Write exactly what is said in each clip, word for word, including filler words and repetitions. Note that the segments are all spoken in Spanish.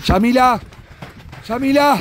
Yamila, Yamila,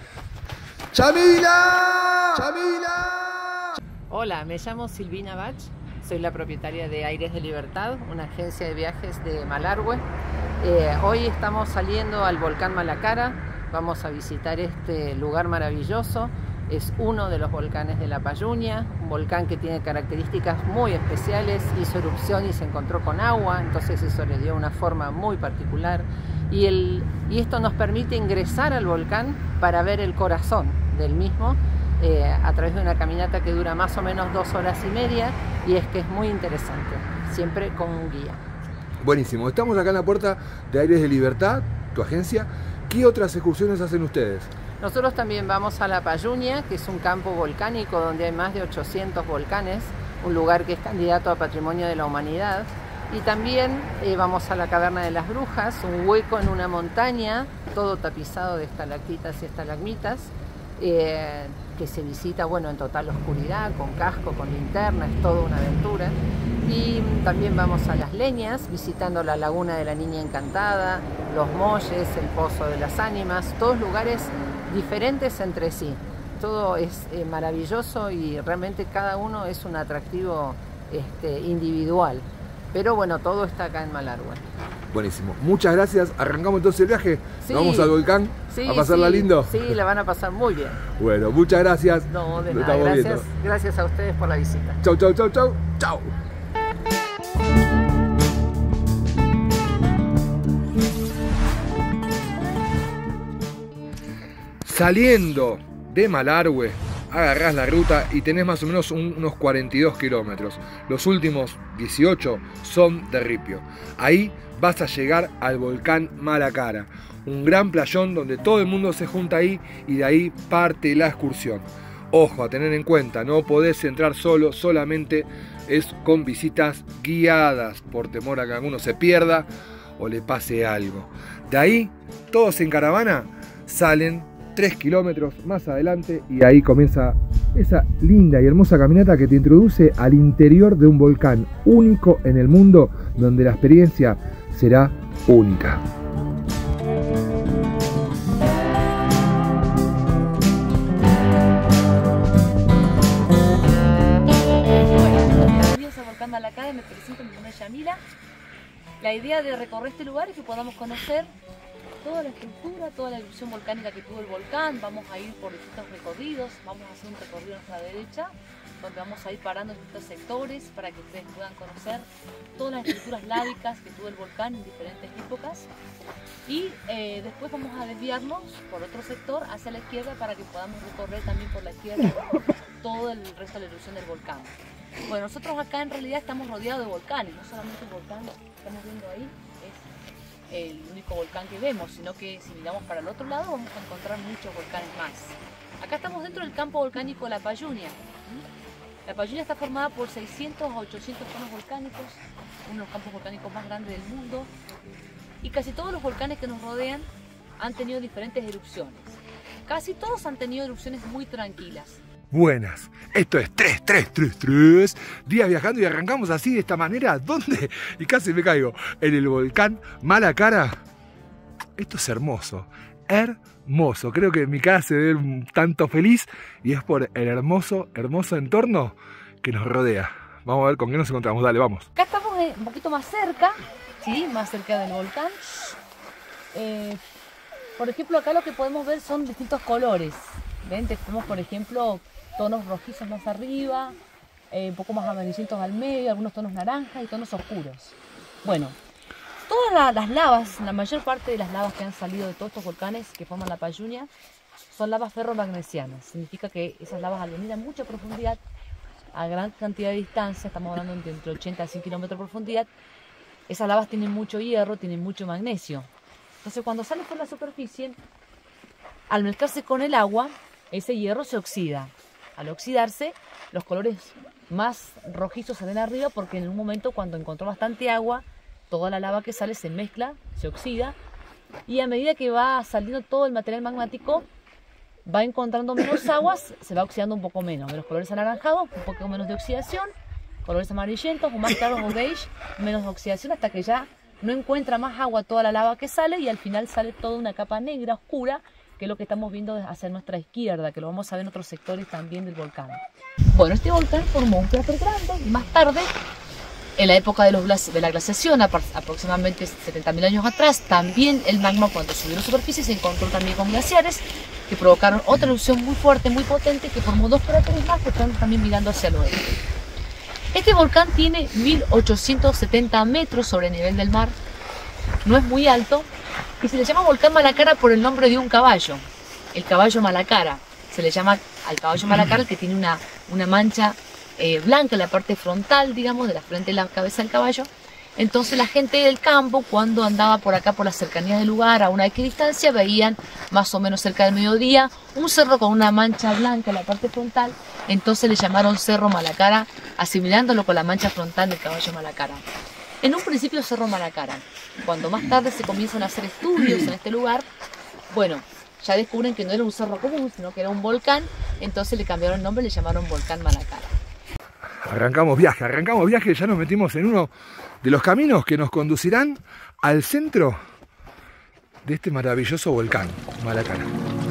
Yamila, Yamila. Hola, me llamo Silvina Bach, soy la propietaria de Aires de Libertad, una agencia de viajes de Malargüe. Eh, hoy estamos saliendo al volcán Malacara, vamos a visitar este lugar maravilloso. Es uno de los volcanes de La Payunia, un volcán que tiene características muy especiales, hizo erupción y se encontró con agua, entonces eso le dio una forma muy particular. Y, el, y esto nos permite ingresar al volcán para ver el corazón del mismo, eh, a través de una caminata que dura más o menos dos horas y media, y es que es muy interesante, siempre con un guía. Buenísimo, estamos acá en la puerta de Aires de Libertad, tu agencia. ¿Qué otras excursiones hacen ustedes? Nosotros también vamos a La Payunia, que es un campo volcánico donde hay más de ochocientos volcanes, un lugar que es candidato a Patrimonio de la Humanidad. Y también eh, vamos a la Caverna de las Brujas, un hueco en una montaña, todo tapizado de estalactitas y estalagmitas, eh, que se visita, bueno, en total oscuridad, con casco, con linterna, es toda una aventura. Y también vamos a Las Leñas, visitando la Laguna de la Niña Encantada, Los Molles, el Pozo de las Ánimas, todos lugares diferentes entre sí. Todo es eh, maravilloso y realmente cada uno es un atractivo este, individual. Pero bueno, todo está acá en Malargüe. Buenísimo, muchas gracias. Arrancamos entonces el viaje. Sí, vamos al volcán sí, a pasarla sí, lindo. Sí, la van a pasar muy bien. Bueno, muchas gracias. No, de Lo nada, estamos gracias, viendo. gracias a ustedes por la visita. Chau, chau, chau, chau. Chau. Saliendo de Malargüe, agarrás la ruta y tenés más o menos un, unos cuarenta y dos kilómetros. Los últimos dieciocho son de Ripio. Ahí vas a llegar al volcán Malacara, un gran playón donde todo el mundo se junta ahí y de ahí parte la excursión. Ojo, a tener en cuenta, no podés entrar solo, solamente es con visitas guiadas por temor a que alguno se pierda o le pase algo. De ahí, todos en caravana salen tres kilómetros más adelante y ahí comienza esa linda y hermosa caminata que te introduce al interior de un volcán único en el mundo, donde la experiencia será única. Bienvenidos al volcán Malacara, me presento, mi nombre es Yamila. La idea de recorrer este lugar es que podamos conocer toda la estructura, toda la erupción volcánica que tuvo el volcán. Vamos a ir por distintos recorridos, vamos a hacer un recorrido a nuestra derecha, donde vamos a ir parando en distintos sectores para que ustedes puedan conocer todas las estructuras lávicas que tuvo el volcán en diferentes épocas. Y eh, después vamos a desviarnos por otro sector hacia la izquierda para que podamos recorrer también por la izquierda todo el resto de la erupción del volcán. Bueno, nosotros acá en realidad estamos rodeados de volcanes, no solamente el volcán que estamos viendo ahí es el único volcán que vemos, sino que si miramos para el otro lado vamos a encontrar muchos volcanes más. Acá estamos dentro del campo volcánico La Payunia. La Payunia está formada por seiscientos a ochocientos conos volcánicos, uno de los campos volcánicos más grandes del mundo, y casi todos los volcanes que nos rodean han tenido diferentes erupciones. Casi todos han tenido erupciones muy tranquilas. Buenas, esto es tres, tres, tres, tres días viajando y arrancamos así de esta manera. ¿Dónde? Y casi me caigo. En el volcán Malacara. Esto es hermoso, hermoso. Creo que mi cara se ve un tanto feliz y es por el hermoso, hermoso entorno que nos rodea. Vamos a ver con qué nos encontramos. Dale, vamos. Acá estamos un poquito más cerca, ¿sí? Más cerca del volcán. Eh, por ejemplo, acá lo que podemos ver son distintos colores. ¿Ven? Tenemos, por ejemplo, tonos rojizos más arriba, eh, un poco más amarillentos al medio, algunos tonos naranjas y tonos oscuros. Bueno, todas la, las lavas, la mayor parte de las lavas que han salido de todos estos volcanes que forman La Payunia son lavas ferromagnesianas. Significa que esas lavas, al venir a mucha profundidad, a gran cantidad de distancia, estamos hablando de entre ochenta a cien kilómetros de profundidad, esas lavas tienen mucho hierro, tienen mucho magnesio. Entonces, cuando salen por la superficie, al mezclarse con el agua, ese hierro se oxida. Al oxidarse, los colores más rojizos salen arriba porque en un momento, cuando encontró bastante agua, toda la lava que sale se mezcla, se oxida, y a medida que va saliendo todo el material magmático, va encontrando menos aguas, se va oxidando un poco menos. De los colores anaranjados, un poco menos de oxidación, colores amarillentos o más claros o beige, menos oxidación, hasta que ya no encuentra más agua toda la lava que sale y al final sale toda una capa negra, oscura, que es lo que estamos viendo hacia nuestra izquierda, que lo vamos a ver en otros sectores también del volcán. Bueno, este volcán formó un cráter grande y más tarde, en la época de, los, de la glaciación, aproximadamente setenta mil años atrás, también el magma cuando subió a la superficie se encontró también con glaciares que provocaron otra erupción muy fuerte, muy potente, que formó dos cráteres más que están también mirando hacia el oeste. Este volcán tiene mil ochocientos setenta metros sobre el nivel del mar, no es muy alto, y se le llama volcán Malacara por el nombre de un caballo, el caballo Malacara. Se le llama al caballo Malacara el que tiene una, una mancha eh, blanca en la parte frontal, digamos, de la frente y la cabeza del caballo. Entonces la gente del campo, cuando andaba por acá, por las cercanías del lugar, a una equidistancia, veían más o menos cerca del mediodía un cerro con una mancha blanca en la parte frontal. Entonces le llamaron Cerro Malacara, asimilándolo con la mancha frontal del caballo Malacara. En un principio Cerro Malacara. Cuando más tarde se comienzan a hacer estudios en este lugar, bueno, ya descubren que no era un cerro común, sino que era un volcán. Entonces le cambiaron el nombre y le llamaron Volcán Malacara. Arrancamos viaje, arrancamos viaje, ya nos metimos en uno de los caminos que nos conducirán al centro de este maravilloso volcán, Malacara.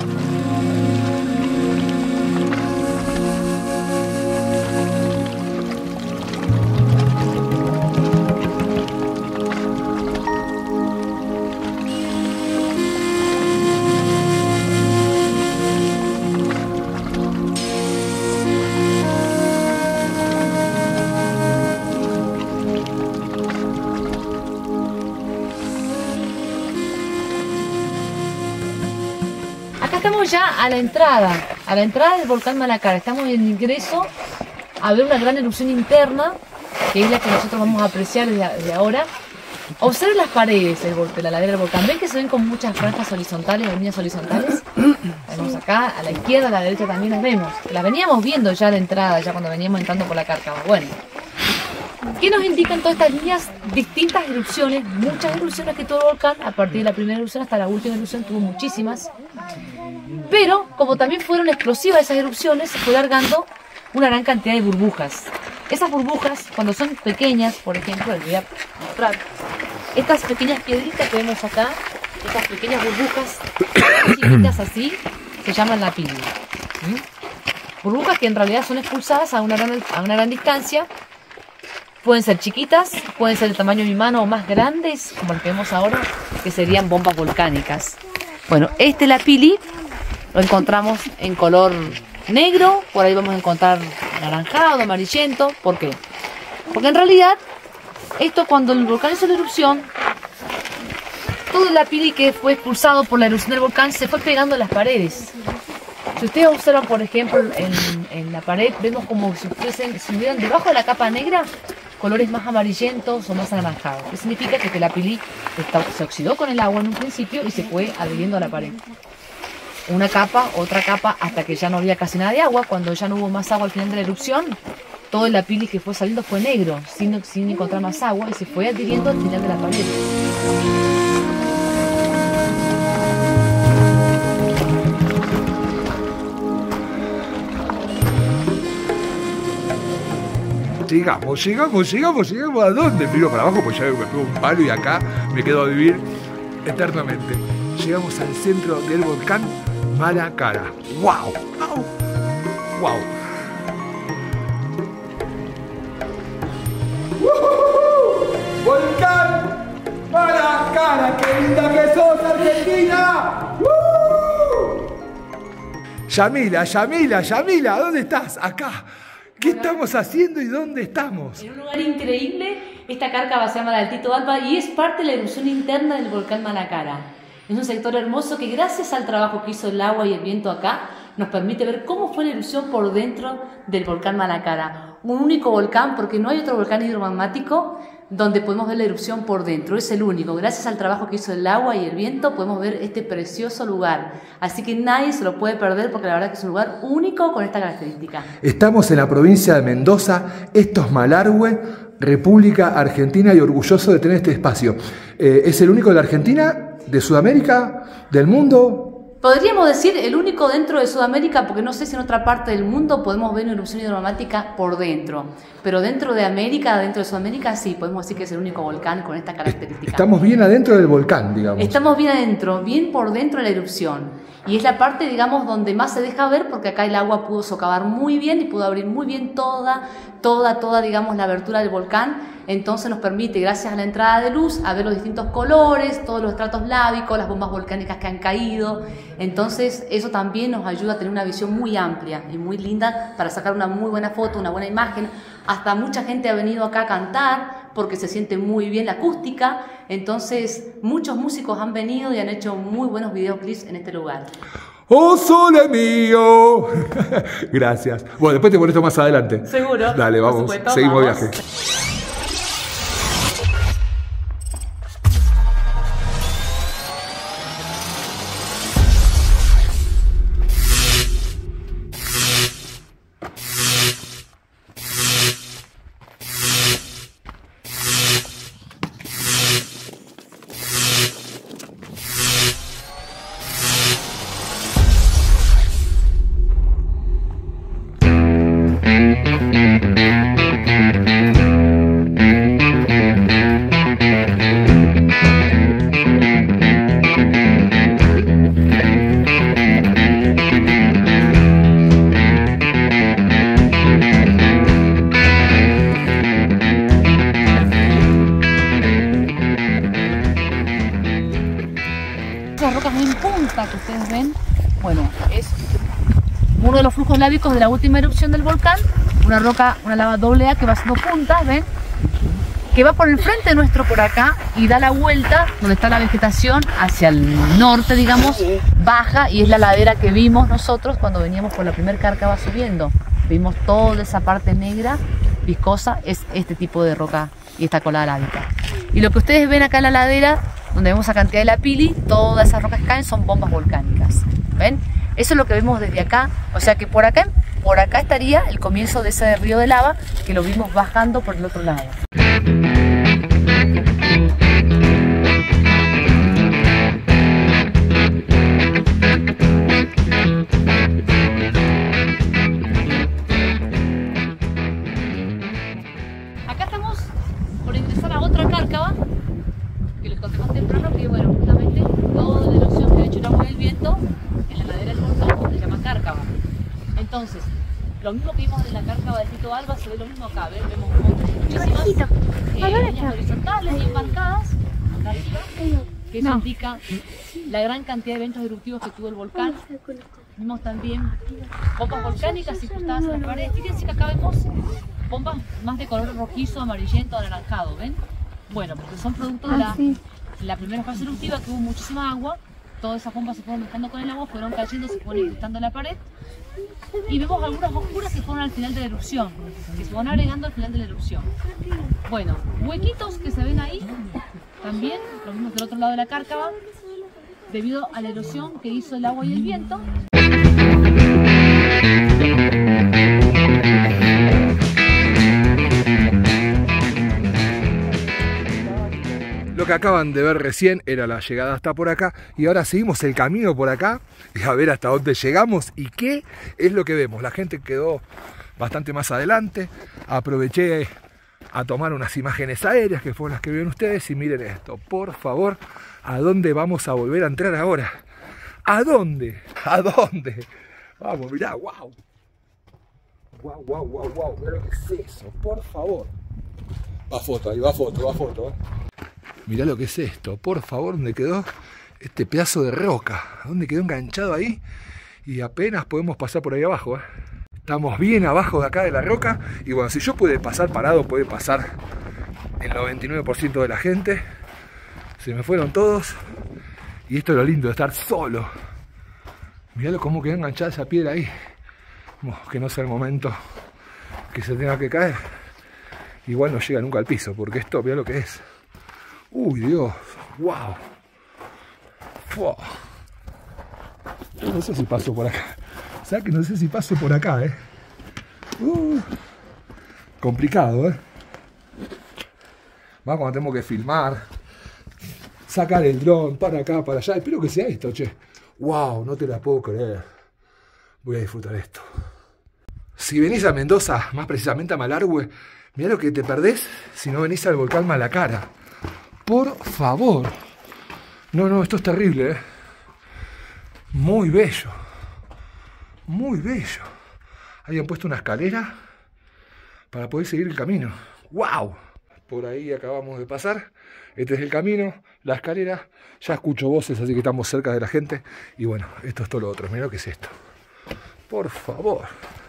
Estamos ya a la entrada, a la entrada del volcán Malacara. Estamos en el ingreso a ver una gran erupción interna, que es la que nosotros vamos a apreciar desde, desde ahora. Observen las paredes de la ladera del volcán. ¿Ven que se ven con muchas franjas horizontales, líneas horizontales? Vemos acá, a la izquierda, a la derecha también las vemos. Las veníamos viendo ya de entrada, ya cuando veníamos entrando por la cárcava. Bueno, ¿qué nos indican todas estas líneas? Distintas erupciones, muchas erupciones que tuvo el volcán. A partir de la primera erupción hasta la última erupción tuvo muchísimas. Pero, como también fueron explosivas esas erupciones, se fue largando una gran cantidad de burbujas. Esas burbujas, cuando son pequeñas, por ejemplo, les voy a mostrar, estas pequeñas piedritas que vemos acá, estas pequeñas burbujas, chiquitas así, se llaman la pili. ¿Mm? Burbujas que en realidad son expulsadas a una, gran, a una gran distancia. Pueden ser chiquitas, pueden ser del tamaño de mi mano o más grandes, como las que vemos ahora, que serían bombas volcánicas. Bueno, este lapili lo encontramos en color negro, por ahí vamos a encontrar anaranjado, amarillento. ¿Por qué? Porque en realidad, esto cuando el volcán hizo la erupción, todo el lapili que fue expulsado por la erupción del volcán se fue pegando en las paredes. Si ustedes observan, por ejemplo, en, en la pared, vemos como si, fuesen, si hubieran debajo de la capa negra colores más amarillentos o más anaranjados. ¿Qué significa? Que el lapili se oxidó con el agua en un principio y se fue adhiriendo a la pared. Una capa, otra capa, hasta que ya no había casi nada de agua. Cuando ya no hubo más agua al final de la erupción, todo el lapili que fue saliendo fue negro, sin, sin encontrar más agua, y se fue adhiriendo al final de la pared. Llegamos, llegamos, llegamos, llegamos. ¿A dónde? Miro para abajo, pues ya me pego un palo y acá me quedo a vivir eternamente. Llegamos al centro del volcán Malacara. ¡Wow! ¡Wow! ¡Wow! ¡Woohoo! ¡Volcán Malacara! ¡Qué linda que sos, Argentina! ¡Woo! Yamila, Yamila, Yamila, ¿dónde estás? Acá. ¿Qué estamos haciendo y dónde estamos? En un lugar increíble. Esta cárcava se llama la Altito Alba y es parte de la erupción interna del volcán Malacara. Es un sector hermoso que, gracias al trabajo que hizo el agua y el viento acá, nos permite ver cómo fue la erupción por dentro del volcán Malacara. Un único volcán, porque no hay otro volcán hidromagmático donde podemos ver la erupción por dentro. Es el único. Gracias al trabajo que hizo el agua y el viento podemos ver este precioso lugar. Así que nadie se lo puede perder, porque la verdad que es un lugar único con esta característica. Estamos en la provincia de Mendoza, esto es Malargüe, República Argentina, y orgulloso de tener este espacio. Eh, ¿Es el único de la Argentina, de Sudamérica, del mundo? Podríamos decir el único dentro de Sudamérica, porque no sé si en otra parte del mundo podemos ver una erupción hidromática por dentro, pero dentro de América, dentro de Sudamérica, sí, podemos decir que es el único volcán con esta característica. Estamos bien adentro del volcán, digamos. Estamos bien adentro, bien por dentro de la erupción. Y es la parte, digamos, donde más se deja ver, porque acá el agua pudo socavar muy bien y pudo abrir muy bien toda, toda, toda, digamos, la abertura del volcán. Entonces nos permite, gracias a la entrada de luz, a ver los distintos colores, todos los estratos lábicos, las bombas volcánicas que han caído. Entonces eso también nos ayuda a tener una visión muy amplia y muy linda para sacar una muy buena foto, una buena imagen. Hasta mucha gente ha venido acá a cantar porque se siente muy bien la acústica. Entonces muchos músicos han venido y han hecho muy buenos videoclips en este lugar. ¡Oh, sole mío! Gracias. Bueno, después te molesto más adelante. Seguro. Dale, vamos. Supuesto, seguimos vamos. viaje. Las rocas en punta que ustedes ven, bueno, es uno de los flujos lábicos de la última erupción del volcán, una roca, una lava doble A que va haciendo puntas, ven, que va por el frente nuestro por acá y da la vuelta donde está la vegetación hacia el norte, digamos, baja, y es la ladera que vimos nosotros cuando veníamos por la primer cárcava subiendo. Vimos toda esa parte negra, viscosa, es este tipo de roca y esta colada lábica. Y lo que ustedes ven acá en la ladera, donde vemos la cantidad de la pili, todas esas rocas que caen son bombas volcánicas. ¿Ven? Eso es lo que vemos desde acá. O sea que por acá, por acá estaría el comienzo de ese río de lava que lo vimos bajando por el otro lado. Acá estamos por ingresar a otra cárcava que les conté más temprano, que bueno, justamente toda la erupción que ha hecho el agua y el viento en la ladera del volcán se llama cárcava. Entonces, lo mismo que vimos en la cárcava de Tito Alba se ve lo mismo acá, ¿ven? Vemos muchísimas eh, líneas horizontales bien marcadas acá arriba, que eso indica la gran cantidad de eventos eruptivos que tuvo el volcán. Vimos también bombas volcánicas incrustadas en las paredes. Fíjense que acá vemos bombas más de color rojizo, amarillento, anaranjado, ¿ven? Bueno, porque son producto de la, la primera fase eruptiva, que hubo muchísima agua. Todas esas bombas se fueron mezclando con el agua, fueron cayendo, se fueron incrustando en la pared. Y vemos algunas oscuras que fueron al final de la erupción, que se van agregando al final de la erupción. Bueno, huequitos que se ven ahí, también lo vimos del otro lado de la cárcava, debido a la erosión que hizo el agua y el viento. Lo que acaban de ver recién era la llegada hasta por acá, y ahora seguimos el camino por acá y a ver hasta dónde llegamos y qué es lo que vemos. La gente quedó bastante más adelante. Aproveché a tomar unas imágenes aéreas que fueron las que vieron ustedes, y miren esto, por favor, ¿a dónde vamos a volver a entrar ahora? ¿A dónde? ¿A dónde? Vamos, mirá, wow. Wow, wow, wow, wow, mirá lo que es eso, por favor. Va foto, ahí va foto, va foto, ¿eh? Mirá lo que es esto, por favor, ¿dónde quedó este pedazo de roca? ¿Dónde quedó enganchado ahí? Y apenas podemos pasar por ahí abajo, ¿eh? Estamos bien abajo de acá de la roca, y bueno, si yo pude pasar parado, puede pasar el noventa y nueve por ciento de la gente. Se me fueron todos, y esto es lo lindo de estar solo. Mirá cómo quedó enganchada esa piedra ahí. Bueno, que no sea el momento que se tenga que caer. Igual no llega nunca al piso, porque esto, mirá lo que es. Uy, Dios, wow. Fua. No sé si paso por acá. O sea que no sé si paso por acá, eh. Uh, complicado, eh. Va cuando tenemos que filmar, sacar el dron para acá, para allá. Espero que sea esto, che. ¡Wow! No te la puedo creer. Voy a disfrutar esto. Si venís a Mendoza, más precisamente a Malargüe, mirá lo que te perdés si no venís al volcán Malacara. Por favor. No, no, esto es terrible, ¿eh? Muy bello. Muy bello. Habían puesto una escalera para poder seguir el camino. ¡Wow! Por ahí acabamos de pasar. Este es el camino, la escalera. Ya escucho voces, así que estamos cerca de la gente. Y bueno, esto es todo lo otro. Mirá lo que es esto. Por favor.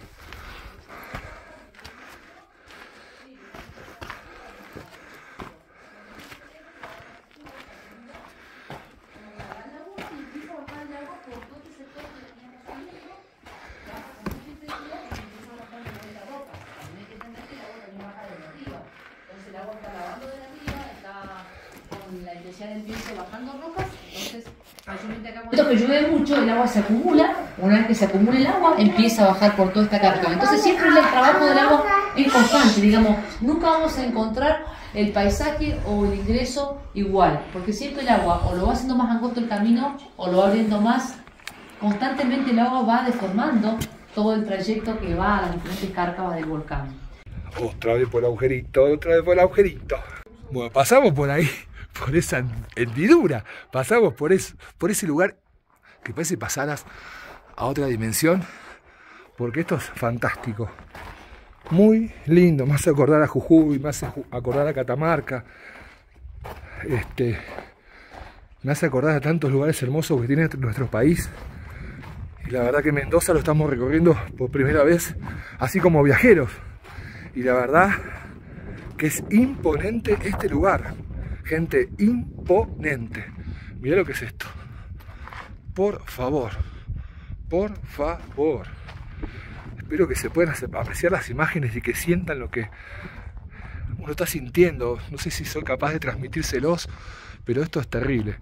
Bajando rocas, entonces esto que llueve mucho, el agua se acumula. Una vez que se acumula el agua, empieza a bajar por toda esta cárcava. Entonces siempre el trabajo del agua es constante, digamos, nunca vamos a encontrar el paisaje o el ingreso igual, porque siempre el agua o lo va haciendo más angosto el camino o lo va abriendo más. Constantemente el agua va deformando todo el trayecto que va a las diferentes cárcavas del volcán. Otra vez por el agujerito, otra vez por el agujerito. Bueno, pasamos por ahí, por esa hendidura, pasamos por, es, por ese lugar que parece pasaras a otra dimensión, porque esto es fantástico. Muy lindo, me hace acordar a Jujuy, me hace acordar a Catamarca, este, me hace acordar a tantos lugares hermosos que tiene nuestro país. Y la verdad que Mendoza lo estamos recorriendo por primera vez, así como viajeros. Y la verdad que es imponente este lugar. Gente, imponente. Mirá lo que es esto. Por favor. Por favor. Espero que se puedan apreciar las imágenes y que sientan lo que uno está sintiendo. No sé si soy capaz de transmitírselos, pero esto es terrible.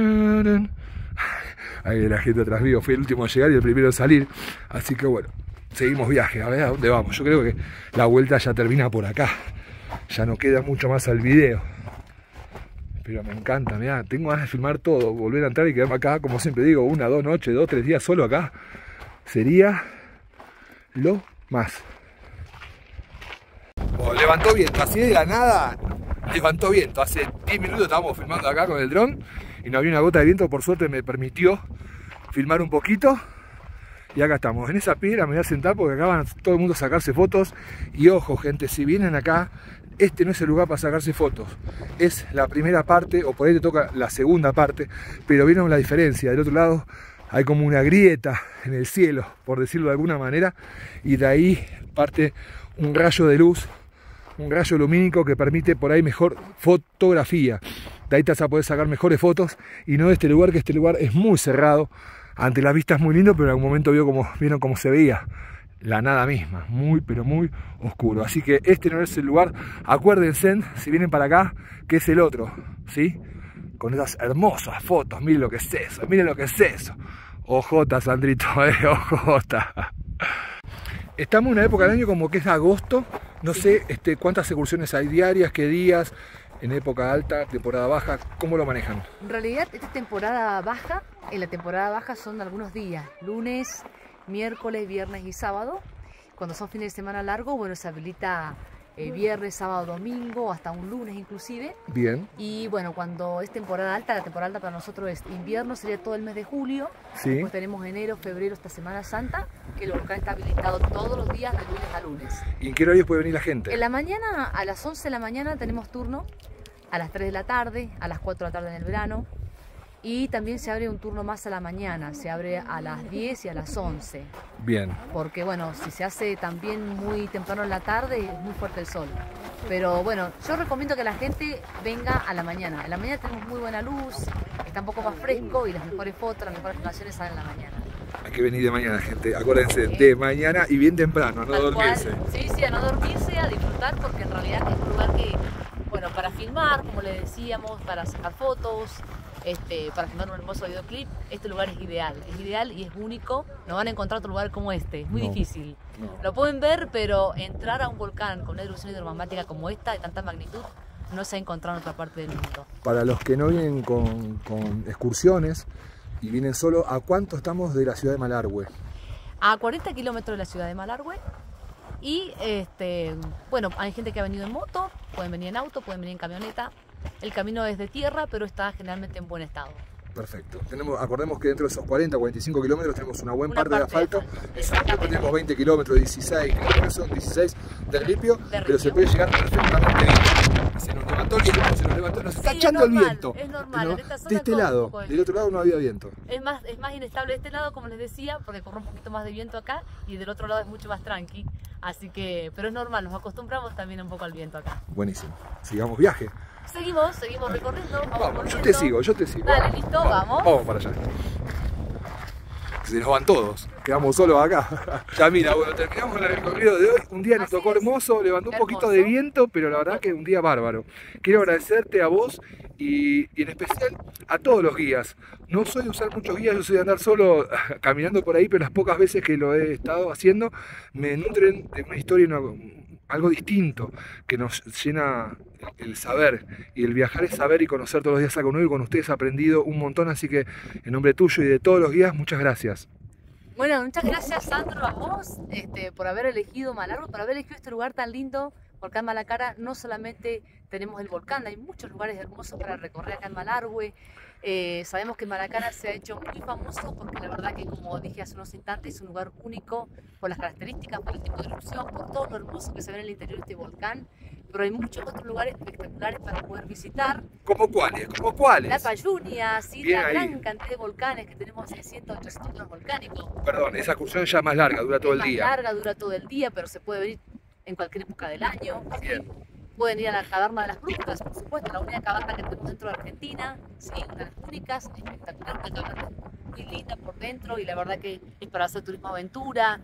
Ahí la gente atrás mío. Fui el último a llegar y el primero a salir. Así que bueno, seguimos viaje. A ver a dónde vamos. Yo creo que la vuelta ya termina por acá. Ya no queda mucho más al video. Pero me encanta, mirá, tengo ganas de filmar todo. Volver a entrar y quedarme acá, como siempre digo, una, dos noches, dos, tres días solo acá. Sería lo más. Oh, levantó viento, así de la nada. Levantó viento. Hace diez minutos estábamos filmando acá con el dron y no había una gota de viento. Por suerte me permitió filmar un poquito. Y acá estamos, en esa piedra me voy a sentar porque acá van todo el mundo a sacarse fotos. Y ojo gente, si vienen acá, este no es el lugar para sacarse fotos. Es la primera parte, o por ahí te toca la segunda parte. Pero vieron la diferencia, del otro lado hay como una grieta en el cielo, por decirlo de alguna manera. Y de ahí parte un rayo de luz, un rayo lumínico que permite por ahí mejor fotografía. De ahí te vas a poder sacar mejores fotos. Y no de este lugar, que este lugar es muy cerrado. Ante la vista es muy lindo, pero en algún momento vio como, vieron cómo se veía la nada misma, muy pero muy oscuro. Así que este no es el lugar. Acuérdense, si vienen para acá, que es el otro, ¿sí? Con esas hermosas fotos. Miren lo que es eso, miren lo que es eso. Ojota, Sandrito, eh, ojota. Estamos en una época del año como que es agosto. No sé este, cuántas excursiones hay diarias, qué días. En época alta, temporada baja, ¿cómo lo manejan? En realidad, esta es temporada baja. En la temporada baja son algunos días, lunes, miércoles, viernes y sábado. Cuando son fines de semana largos, bueno, se habilita eh, viernes, sábado, domingo, hasta un lunes inclusive. Bien. Y bueno, cuando es temporada alta, la temporada alta para nosotros es invierno, sería todo el mes de julio. Sí. Después tenemos enero, febrero, hasta Semana Santa, que el volcán está habilitado todos los días, de lunes a lunes. ¿Y en qué horarios puede venir la gente? En la mañana, a las once de la mañana tenemos turno. A las tres de la tarde, a las cuatro de la tarde en el verano. Y también se abre un turno más a la mañana, se abre a las diez y a las once. Bien. Porque bueno, si se hace también muy temprano en la tarde, es muy fuerte el sol. Pero bueno, yo recomiendo que la gente venga a la mañana. En la mañana tenemos muy buena luz, está un poco más fresco y las mejores fotos, las mejores filmaciones salen en la mañana. Hay que venir de mañana, gente. Acuérdense, ¿sí? De mañana y bien temprano, a no Tal dormirse. Cual. Sí, sí, a no dormirse, a disfrutar, porque en realidad es un lugar que, bueno, para filmar, como le decíamos, para sacar fotos, este, para filmar un hermoso videoclip, este lugar es ideal, es ideal y es único. No van a encontrar otro lugar como este, es muy no, difícil. No. Lo pueden ver, pero entrar a un volcán con una erupción hidromagmática como esta, de tanta magnitud, no se ha encontrado en otra parte del mundo. Para los que no vienen con, con excursiones, Y vienen solo, ¿a cuánto estamos de la ciudad de Malargüe? A cuarenta kilómetros de la ciudad de Malargüe. Y este, bueno, hay gente que ha venido en moto, pueden venir en auto, pueden venir en camioneta. El camino es de tierra, pero está generalmente en buen estado. Perfecto. Tenemos, acordemos que dentro de esos cuarenta, cuarenta y cinco kilómetros tenemos una buena Una parte, parte de asfalto. de Exactamente. Tenemos veinte kilómetros, dieciséis, creo que son dieciséis de ripio, De pero ripio. se puede llegar perfectamente bien. Se nos levantó el viento, se nos levantó, nos está Sí, echando es el normal, viento. es normal, ¿no? en esta zona De este corre un lado, poco de del otro lado no había viento. Es más, es más inestable de este lado, como les decía, porque corre un poquito más de viento acá y del otro lado es mucho más tranqui. Así que, pero es normal, nos acostumbramos también un poco al viento acá. Buenísimo. Sigamos viaje. Seguimos, seguimos recorriendo. Vamos, Vamos, yo volviendo. te sigo, yo te sigo. Dale, listo, vamos. Vamos para allá. Se nos van todos, quedamos solos acá. Ya mira, bueno, terminamos el recorrido de hoy. Un día nos Así tocó es. hermoso, levantó un poquito Hermoso. de viento, pero la verdad que un día bárbaro. Quiero agradecerte a vos y, y en especial a todos los guías. No soy de usar muchos guías, yo soy de andar solo caminando por ahí, pero las pocas veces que lo he estado haciendo me nutren de una historia, una, algo distinto, que nos llena el saber, y el viajar es saber y conocer todos los días algo nuevo, y con ustedes he aprendido un montón, así que en nombre tuyo y de todos los guías, muchas gracias. Bueno, muchas gracias, Sandro, a vos este, por haber elegido Malargüe, por haber elegido este lugar tan lindo. Porque acá en Malacara no solamente tenemos el volcán, hay muchos lugares hermosos para recorrer acá en Malargüe. Eh, sabemos que Malacara se ha hecho muy famoso porque la verdad que, como dije hace unos instantes, es un lugar único por las características, por el tipo de erupción, por todo lo hermoso que se ve en el interior de este volcán. Pero hay muchos otros lugares espectaculares para poder visitar. ¿Cómo cuáles? ¿Cómo cuáles? La Payunia, ¿sí? Bien La ahí. gran cantidad de volcanes que tenemos, seiscientos, ochocientos volcánicos. Perdón, esa excursión ya más larga, dura todo Es el más día. larga, dura todo el día, pero se puede venir en cualquier época del año. ¿Sí? Bien. Pueden ir a la caverna de las brujas, por supuesto, la única caverna que tenemos dentro de Argentina, ¿sí? Una de las únicas, espectacular, una caverna muy linda por dentro y la verdad que es para hacer turismo aventura.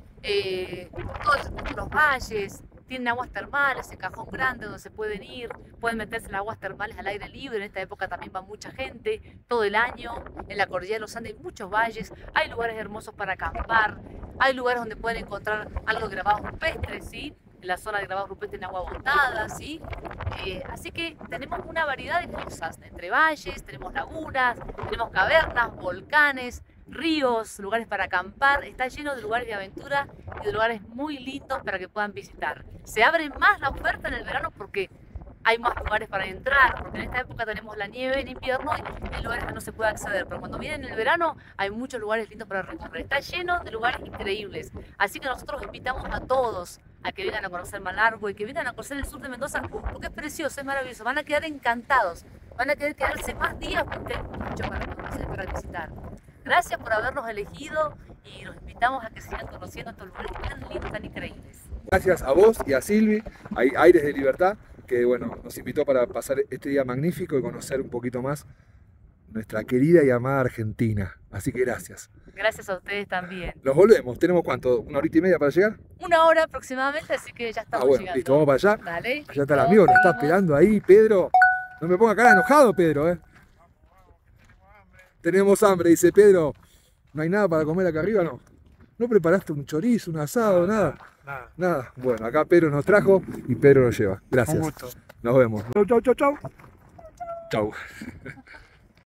Eh, todos los valles, tienen aguas termales, el cajón grande donde se pueden ir, pueden meterse en aguas termales al aire libre, en esta época también va mucha gente, todo el año, en la cordillera de los Andes hay muchos valles, hay lugares hermosos para acampar, hay lugares donde pueden encontrar algo de grabados rupestres, ¿sí? En la zona de grabados rupestres en agua botada, ¿sí? Eh, así que tenemos una variedad de cosas, entre valles, tenemos lagunas, tenemos cavernas, volcanes, ríos, lugares para acampar, está lleno de lugares de aventura y de lugares muy lindos para que puedan visitar. Se abre más la oferta en el verano porque hay más lugares para entrar, porque en esta época tenemos la nieve en invierno y hay lugares que no se puede acceder, pero cuando viene en el verano hay muchos lugares lindos para recorrer, está lleno de lugares increíbles, así que nosotros invitamos a todos a que vengan a conocer Malargüe, que vengan a conocer el sur de Mendoza, porque es precioso, es maravilloso, van a quedar encantados, van a querer quedarse más días porque hay mucho para conocer, para visitar. Gracias por habernos elegido y los invitamos a que sigan conociendo estos lugares tan lindos, tan increíbles. Gracias a vos y a Silvi, a Aires de Libertad, que bueno, nos invitó para pasar este día magnífico y conocer un poquito más nuestra querida y amada Argentina. Así que gracias. Gracias a ustedes también. Nos volvemos. ¿Tenemos cuánto? ¿Una horita y media para llegar? Una hora aproximadamente, así que ya estamos Ah, bueno, llegando. listo, vamos para allá. Dale. Allá está el listo, amigo, nos está seguimos. esperando ahí, Pedro. No me ponga cara enojado, Pedro, ¿eh? Tenemos hambre, dice Pedro. ¿No hay nada para comer acá arriba? No. ¿No preparaste un chorizo, un asado, nada? Nada. Nada. Bueno, acá Pedro nos trajo y Pedro nos lleva. Gracias. Un gusto. Nos vemos. Chau, chau, chau, chau. Chau.